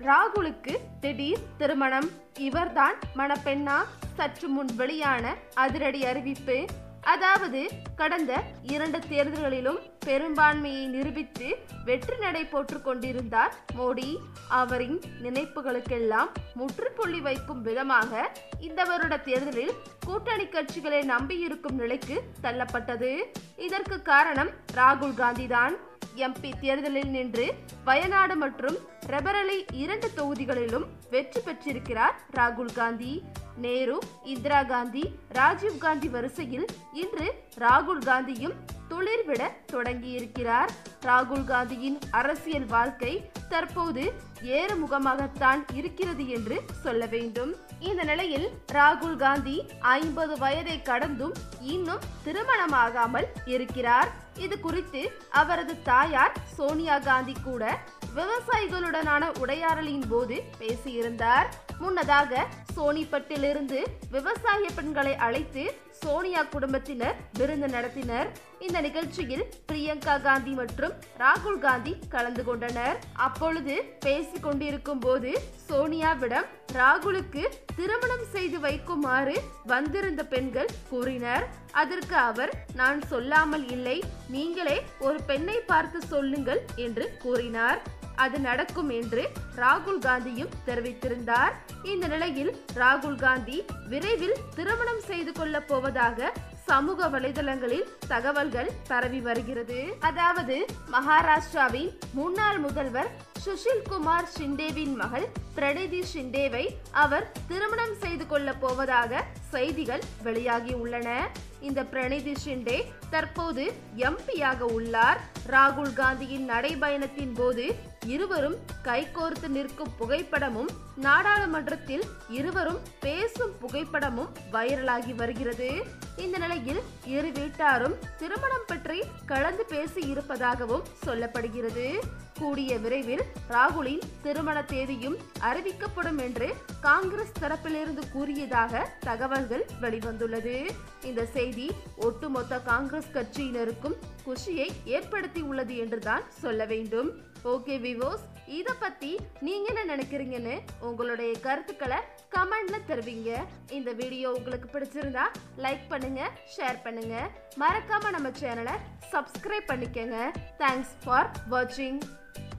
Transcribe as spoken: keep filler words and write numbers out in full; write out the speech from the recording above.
ராகுலுக்கு திடீர் திருமணம். இவர்தான் மணப்பெண்ணா? சற்று முன் வெளியான அதிரடி அறிவிப்பு. அதாவது கடந்த இரண்டு தேர்தல்களிலும் பெரும்பான்மையை நிரூபித்து வெற்றி நடை போட்டுக் கொண்டிருந்தார் மோடி. அவரின் நினைப்புகளுக்கெல்லாம் முற்றுப்புள்ளி வைக்கும் விதமாக இந்த வருட தேர்தலில் கூட்டணி கட்சிகளை நம்பியிருக்கும் நிலைக்கு தள்ளப்பட்டது. இதற்கு காரணம் ராகுல் காந்தி தான். எம்பி தேர்தலில் நின்று வயநாடு மற்றும் ரெபரலி இரண்டு தொகுதிகளிலும் வெற்றி பெற்றிருக்கிறார் ராகுல் காந்தி. நேரு, இந்திரா காந்தி, ராஜீவ் காந்தி வரிசையில் இன்று ராகுல் காந்தியும் துளிர்விட தொடங்கியிருக்கிறார். ராகுல் காந்தியின் அரசியல் வாழ்க்கை தற்போது ஏறுமுகமாகத்தான் இருக்கிறது என்று சொல்ல வேண்டும். இந்த நிலையில் ராகுல் காந்தி ஐம்பது வயதை கடந்தும் இன்னும் திருமணமாகாமல் இருக்கிறார். இது குறித்து அவரது தாயார் சோனியா காந்தி கூட விவசாயிகளுடனான உரையாடலின் போது பேசியிருந்தார். முன்னதாக சோனிபட்டிலிருந்து விவசாய பெண்களை அழைத்து சோனியா குடும்பத்தினர் விருந்து நடத்தினர். இந்த நிகழ்ச்சியில் பிரியங்கா காந்தி மற்றும் ராகுல் காந்தி கலந்து கொண்டனர். அப்பொழுது பேசிக் கொண்டிருக்கும் போது சோனியாவிடம் ராகுலுக்கு திருமணம் செய்து வைக்குமாறு வந்திருந்த பெண்கள் கூறினர். அதற்கு அவர், நான் சொல்லாமல் இல்லை, நீங்களே ஒரு பெண்ணை பார்த்து சொல்லுங்கள் என்று கூறினார். அது நடக்கும் என்று ராகுல் காந்தியும் தெரிவித்திருந்தார். இந்த நிலையில் ராகுல் காந்தி விரைவில் திருமணம் செய்து கொள்ள போவதாக சமூக வலைதளங்களில் தகவல்கள் பரவி வருகிறது. அதாவது மகாராஷ்டிராவின் முன்னாள் முதல்வர் சுஷில் குமார் ஷிண்டேவின் மகள் பிரணீதி ஷிண்டேவை அவர் திருமணம் செய்து கொள்ள போவதாக செய்திகள் வெளியாகி உள்ளன. இந்த பிரணீதி ஷிண்டே தற்போது எம்பியாக உள்ளார். ராகுல் காந்தியின் நடைபயணத்தின் போது இருவரும் கைகோர்த்து நிற்கும் புகைப்படமும் நாடாளுமன்றத்தில் இருவரும் பேசும் புகைப்படமும் வைரலாகி வருகிறது. இந்த நிலையில் இரு வீட்டாரும் திருமணம் பற்றி கலந்து பேசி இருப்பதாகவும் சொல்லப்படுகிறது. கூடிய விரைவில் ராகுலின் திருமண தேதியும் அறிவிக்கப்படும் என்று காங்கிரஸ் தரப்பிலிருந்து கூறியதாக தகவல்கள் வெளிவந்துள்ளது. இந்த செய்தி ஒட்டுமொத்த காங்கிரஸ் கட்சியினருக்கும் குஷியை ஏற்படுத்தி உள்ளது என்றுதான் சொல்ல வேண்டும். ஓகே விவோஸ், இத பத்தி நீங்க என்ன நினைக்கிறீங்கன்னு உங்களுடைய கருத்துக்களை கமெண்ட்ல தெரிவிங்க. இந்த வீடியோ உங்களுக்கு பிடிச்சிருந்தா லைக் பண்ணுங்க, ஷேர் பண்ணுங்க, மறக்காம நம்ம சேனலை சப்ஸ்கிரைப் பண்ணிக்கங்க. தேங்க்ஸ் ஃபார் வாட்சிங்.